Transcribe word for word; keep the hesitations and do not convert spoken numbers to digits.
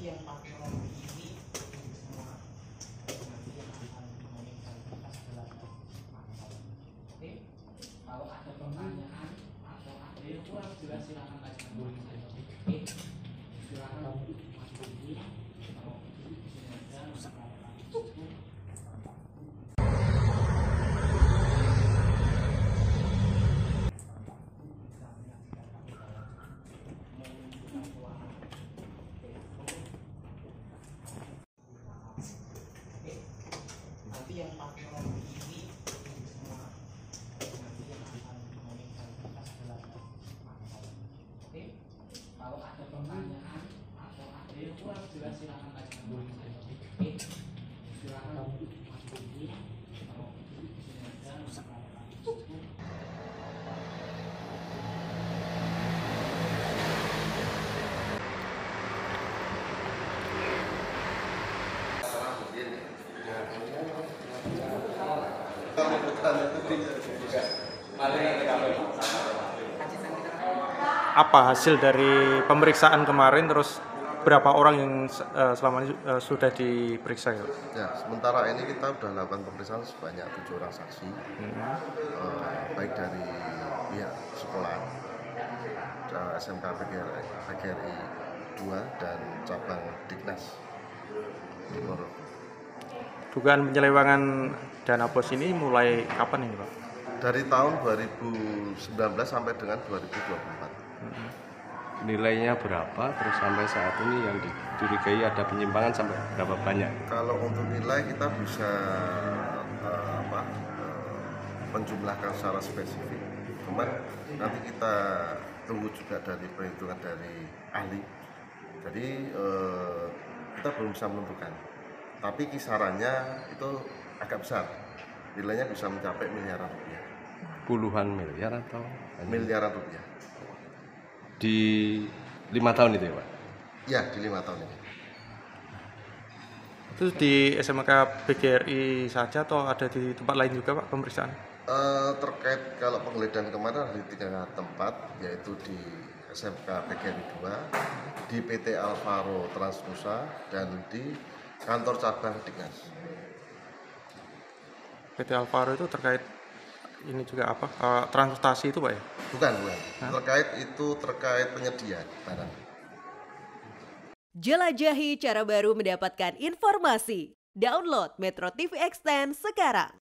yang pakai rompi ini semua nanti yang akan menginginkan kita adalah makan. Oke, kalau ada pertanyaan atau ada yang kurang jelas silakan tanyakan. Oke, silakan masuk dulu. Kalau di sini ada masalah. Nanti yang pakai rompi ini semua nanti yang akan menginginkan kita adalah makan. Oke, kalau ada pertanyaan atau ada yang kurang jelas silakan tanyakan. Oke, silakan masuk dulu. Kalau di sini ada masalah. Apa hasil dari pemeriksaan kemarin, terus berapa orang yang uh, selama ini uh, sudah diperiksa ya? Ya, sementara ini kita sudah lakukan pemeriksaan sebanyak tujuh orang saksi, hmm. uh, baik dari pihak sekolah, S M K P G R I dua dan cabang Dignas Timur. Dugaan penyelewengan dana bos ini mulai kapan ini, Pak? Dari tahun dua ribu sembilan belas sampai dengan dua ribu dua puluh empat. Hmm. Nilainya berapa, terus sampai saat ini yang dicurigai ada penyimpangan sampai berapa banyak? Kalau untuk nilai kita bisa uh, apa, uh, menjumlahkan secara spesifik. Cuman nanti kita tunggu juga dari perhitungan dari ahli. Jadi uh, kita belum bisa menentukan. Tapi kisarannya itu agak besar. Nilainya bisa mencapai miliaran rupiah. Puluhan miliar atau? Miliaran rupiah. Di lima tahun itu ya, Pak? Ya, di lima tahun ini. Itu di S M K P G R I saja atau ada di tempat lain juga, Pak, pemeriksaan? Uh, terkait kalau penggeledahan kemarin di tiga tempat, yaitu di S M K P G R I dua, di P T Alvaro Transnusa, dan di kantor cabang Dignas. P T Alvaro itu terkait ini juga apa? Uh, transportasi itu, Pak ya? Bukan, bukan. Hah? Terkait itu terkait penyedia barang. Jelajahi cara baru mendapatkan informasi. Download Metro T V Extend sekarang.